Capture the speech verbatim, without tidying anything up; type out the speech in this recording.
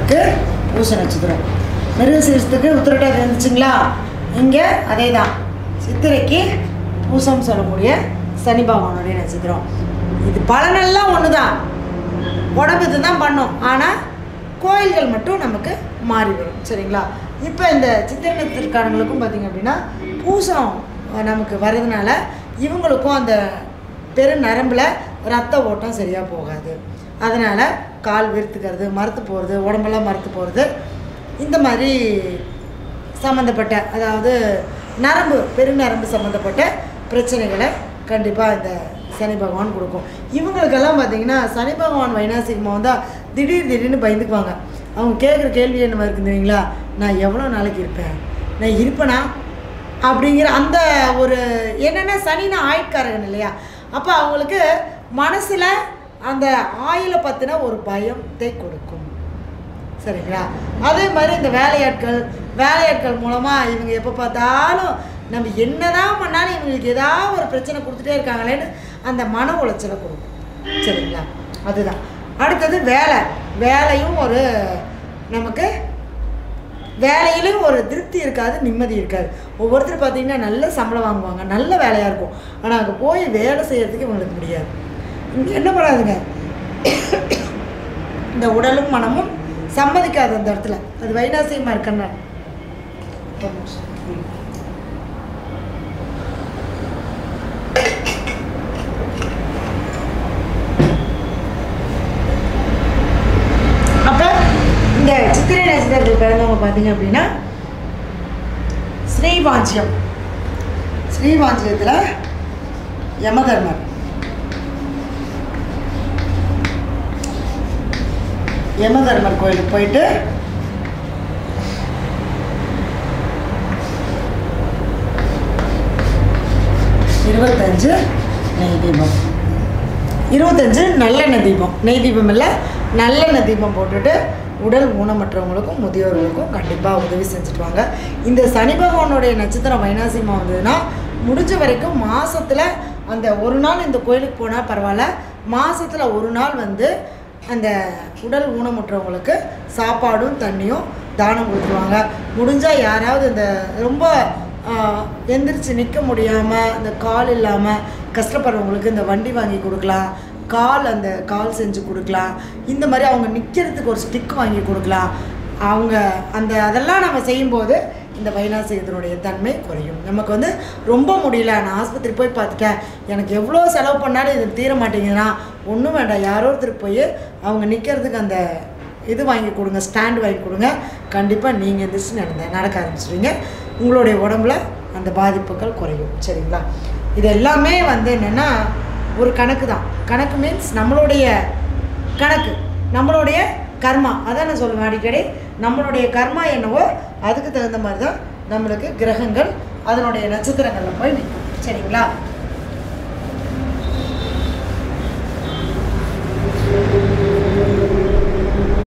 நமக்கு பூச நட்சத்திரம். மிருகசீரிஷத்துக்கு உத்திரட்டாதி இருந்துச்சுங்களா, இங்கே அதே தான் சித்திரைக்கு பூசம் சொல்லக்கூடிய சனி பகவானுடைய நட்சத்திரம். இது பலனெல்லாம் ஒன்று தான், உடம்பு இது தான் பண்ணும், ஆனால் கோயில்கள் மட்டும் நமக்கு மாறி வரும். சரிங்களா? இப்போ இந்த சித்திரை நட்சத்திரக்காரங்களுக்கும் பார்த்திங்க அப்படின்னா பூசம் நமக்கு வர்றதுனால இவங்களுக்கும் அந்த பெரு நரம்பில் ரத்த ஓட்டம் சரியாக போகாது. அதனால் கால் விருத்துக்கிறது, மறுத்து போகிறது, உடம்பெல்லாம் மறுத்து போகிறது, இந்த மாதிரி சம்மந்தப்பட்ட அதாவது நரம்பு பெருநரம்பு சம்மந்தப்பட்ட பிரச்சனைகளை கண்டிப்பாக இந்த சனி பகவான் கொடுக்கும். இவங்களுக்கெல்லாம் பார்த்திங்கன்னா சனி பகவான் வைநாசிகமாக வந்தால் திடீர் திடீர்னு பயந்துக்குவாங்க. அவங்க கேட்குற கேள்வி என்ன இருக்குது தெரியுங்களா, நான் எவ்வளோ நாளைக்கு இருப்பேன், நான் இருப்பேனா அப்படிங்கிற அந்த ஒரு என்னென்னா சனினா ஆயுட்காரகன் இல்லையா, அப்போ அவங்களுக்கு மனசில் அந்த ஆயுளை பற்றின ஒரு பயத்தை கொடுக்கும். சரிங்களா? அதே மாதிரி இந்த வேலையாட்கள் வேலையாட்கள் மூலமாக இவங்க எப்போ பார்த்தாலும் நம்ம என்ன தான் பண்ணாலும் இவங்களுக்கு ஏதாவது ஒரு பிரச்சனை கொடுத்துட்டே இருக்காங்களேன்னு அந்த மன உளைச்சலை கொடுக்கும். சரிங்களா? அதுதான். அடுத்தது வேலை. வேலையும் ஒரு நமக்கு வேலையிலும் ஒரு திருப்தி இருக்காது, நிம்மதி இருக்காது. ஒவ்வொருத்தர் பார்த்திங்கன்னா நல்ல சம்பளம் வாங்குவாங்க, நல்ல வேலையாக இருக்கும், ஆனால் அங்கே போய் வேலை செய்கிறதுக்கு இவங்களுக்கு முடியாது. இங்கே என்ன பண்ணாதுங்க, இந்த உடலும் மனமும் சம்மதிக்காது அந்த இடத்துல. அது வைநாசிகமாக இருக்கன்னா அப்போ இந்த சித்திரை நட்சத்திரத்தில் பிறந்தவங்க பார்த்தீங்க அப்படின்னா ஸ்ரீவாஞ்சியம் ஸ்ரீவாஞ்சியத்தில் யமதர்மர் யமதர்மர் கோயிலுக்கு போயிட்டு இருபத்தஞ்சு நெய் தீபம் இருபத்தஞ்சு நல்லெண்ணெய் தீபம் நெய் தீபம் இல்லை நல்லெண்ணெய் தீபம் போட்டுட்டு உடல் ஊனமற்றவங்களுக்கும் முதியோர்களுக்கும் கண்டிப்பாக உதவி செஞ்சுட்டு வாங்க. இந்த சனி பகவானுடைய நட்சத்திரம் வைநாசிகமாக வந்ததுன்னா முடிஞ்ச வரைக்கும் மாதத்தில் அந்த ஒரு நாள் இந்த கோயிலுக்கு போனால் பரவாயில்ல, மாதத்தில் ஒரு நாள் வந்து அந்த உடல் ஊனமுற்றவங்களுக்கு சாப்பாடும் தண்ணியும் தானம் கொடுத்துருவாங்க. முடிஞ்சால் யாராவது இந்த ரொம்ப எந்திரிச்சு நிற்க முடியாமல் இந்த கால் இல்லாமல் கஷ்டப்படுறவங்களுக்கு இந்த வண்டி வாங்கி கொடுக்கலாம், கால் அந்த கால் செஞ்சு கொடுக்கலாம், இந்த மாதிரி அவங்க நிற்கிறதுக்கு ஒரு ஸ்டிக் வாங்கி கொடுக்கலாம். அவங்க அந்த அதெல்லாம் நம்ம செய்யும்போது இந்த வைநாசிகத்தினுடைய தன்மை குறையும். நமக்கு வந்து ரொம்ப முடியல, நான் ஆஸ்பத்திரி போய் பார்த்துட்டேன், எனக்கு எவ்வளோ செலவு பண்ணாலும் இது தீர மாட்டேங்குதுன்னா ஒன்றும் வேண்டாம், யாரோ ஒருத்தர் போய் அவங்க நிற்கிறதுக்கு அந்த இது வாங்கி கொடுங்க, ஸ்டாண்டு வாங்கி கொடுங்க. கண்டிப்பாக நீங்கள் எந்திரிச்சு நடந்த நடக்க ஆரம்பிச்சிடுவீங்க, உங்களுடைய உடம்புல அந்த பாதிப்புகள் குறையும். சரிங்களா? இது எல்லாமே வந்து என்னென்னா ஒரு கணக்கு தான். கணக்கு மீன்ஸ் நம்மளுடைய கணக்கு, நம்மளுடைய கர்மா. அதான் நான் சொல்லுவேன் அடிக்கடி, நம்மளுடைய கர்மா என்னவோ அதுக்கு தகுந்த மாதிரி தான் நம்மளுக்கு கிரகங்கள் அதனுடைய நட்சத்திரங்களில் போய் நிற்கும். சரிங்களா?